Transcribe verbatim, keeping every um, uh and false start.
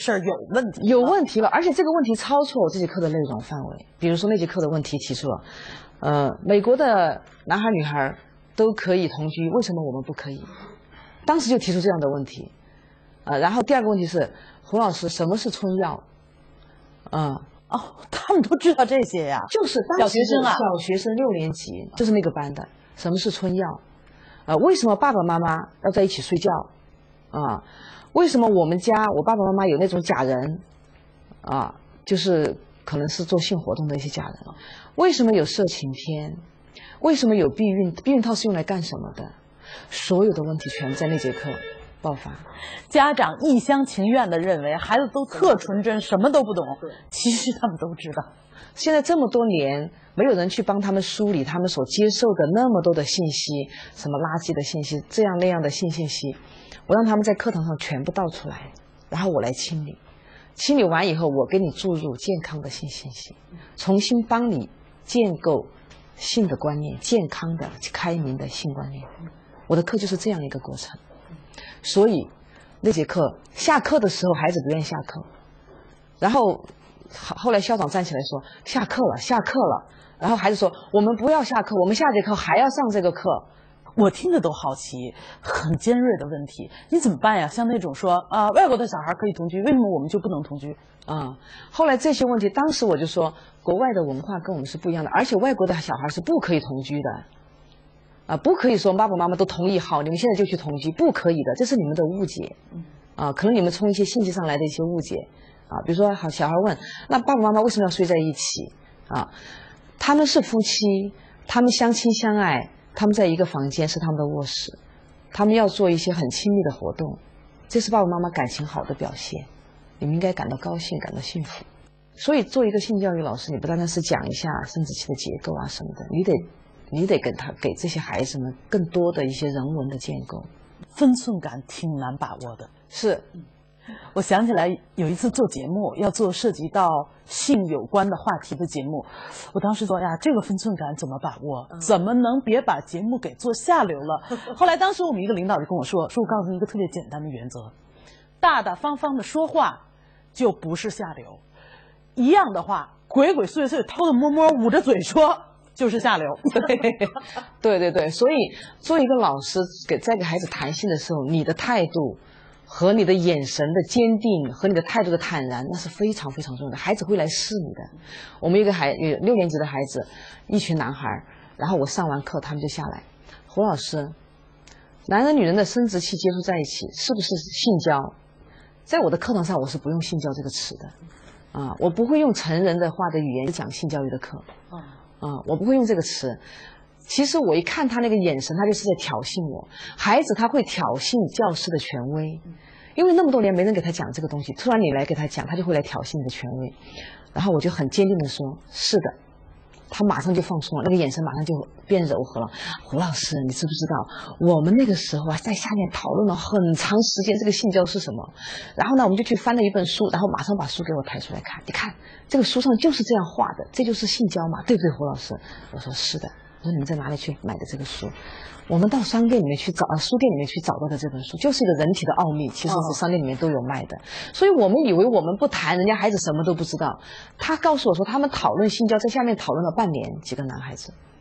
事儿有问题， 有问题了，而且这个问题超出我这节课的内容范围。比如说那节课的问题提出了，呃，美国的男孩女孩都可以同居，为什么我们不可以？当时就提出这样的问题，呃，然后第二个问题是，胡老师，什么是春药？啊、呃。 哦，他们都知道这些呀， 就是小学生啊， 小学生六年级，就是那个班的。什么是春药？啊、呃，为什么爸爸妈妈要在一起睡觉？啊、呃，为什么我们家我爸爸妈妈有那种假人？啊、呃，就是可能是做性活动的一些假人。为什么有色情片？为什么有避孕？避孕套是用来干什么的？所有的问题全在那节课爆发。 家长一厢情愿地认为孩子都特纯真，什么都不懂，其实他们都知道。 现在这么多年，没有人去帮他们梳理他们所接受的那么多的信息，什么垃圾的信息，这样那样的性信息，我让他们在课堂上全部倒出来，然后我来清理。清理完以后，我给你注入健康的性信息，重新帮你建构性的观念，健康的、开明的性观念。我的课就是这样一个过程。所以那节课下课的时候，孩子不愿意下课，然后后来校长站起来说下课了，下课了。然后孩子说我们不要下课，我们下节课还要上这个课。 我听着都好奇，很尖锐的问题，你怎么办呀？像那种说啊、呃，外国的小孩可以同居，为什么我们就不能同居？ 啊、嗯，后来这些问题，当时我就说，国外的文化跟我们是不一样的，而且外国的小孩是不可以同居的。啊，不可以说爸爸妈妈都同意好，你们现在就去同居，不可以的，这是你们的误解。啊，可能你们从一些信息上来的一些误解。啊，比如说，好，小孩问，那爸爸妈妈为什么要睡在一起？啊，他们是夫妻，他们相亲相爱，他们在一个房间是他们的卧室，他们要做一些很亲密的活动，这是爸爸妈妈感情好的表现，你们应该感到高兴，感到幸福。所以，做一个性教育老师，你不单单是讲一下生殖器的结构啊什么的，你得。你得给他给这些孩子们更多的一些人文的建构， 分寸感挺难把握的。 是， 我想起来有一次做节目，要做涉及到性有关的话题的节目，我当时说呀，这个分寸感怎么把握？怎么能别把节目给做下流了？后来当时我们一个领导就跟我说，说我告诉你一个特别简单的原则，大大方方的说话就不是下流，一样的话鬼鬼祟祟、偷偷摸摸、捂着嘴说。就是下流， 对，对对对，所以做一个老师，给在给孩子谈性的时候，你的态度和你的眼神的坚定和你的态度的坦然，那是非常非常重要的。孩子会来试你的。我们有一个孩有六年级的孩子，一群男孩，然后我上完课，他们就下来，胡老师，男人女人的生殖器接触在一起，是不是性交？在我的课堂上，我是不用性交这个词的，啊，我不会用成人的话的语言讲性教育的课。啊、嗯，我不会用这个词。其实我一看他那个眼神，他就是在挑衅我。孩子他会挑衅教师的权威，因为那么多年没人给他讲这个东西，突然你来给他讲，他就会来挑衅你的权威。然后我就很坚定的说：“是的。”他马上就放松了，那个眼神马上就变柔和了。胡老师，你知不知道，我们那个时候啊，在下面讨论了很长时间这个性交是什么。然后呢，我们就去翻了一本书，然后马上把书给我抬出来看，你看这个书上就是这样画的，这就是性交嘛，对不对，胡老师？我说是的。我说你们在哪里去买的这个书？我们到商店里面去找，呃，书店里面去找到的这本书，就是一个人体的奥秘，其实是商店里面都有卖的。所以我们以为我们不谈，人家孩子什么都不知道。他告诉我说，他们讨论性交，在下面讨论了半年，几个男孩子。